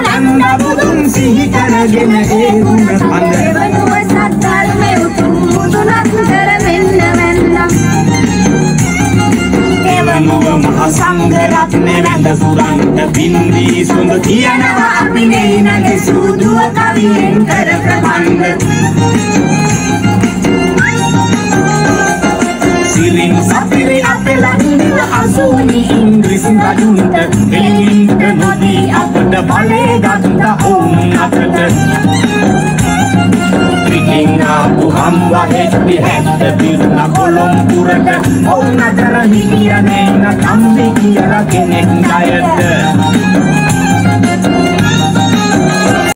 නන්ද බුදුන් සිහි කරගෙන ඒ ගුණ කඳ දෙවනුව සත්ධර්මයේ උතුම් මුදුනක් කරවෙන්න වැන්දම් දෙවනුව මහ සංඝ රත්නේ වැඳ පුරන්ට පින්දී සුඳ කියනවා අපි නෙයිනගේ සූදුව කවියෙන් කර ප්‍රබන්ධ සිරින් සපිරි අපේ ලඟින අසුනි ඉංග්‍රීසි රජුන්ට එළින්ට නොදී අපට බලේ ගත්ත ඔවුන් අතට ක්‍රිකින් ආපු හම්බා හෙට්ටි හැත්ත පිරුණ කොළොම්පුරට ඔවුන් අතර හිටිය නේන කම්බි කියලා කෙනෙක් ණයට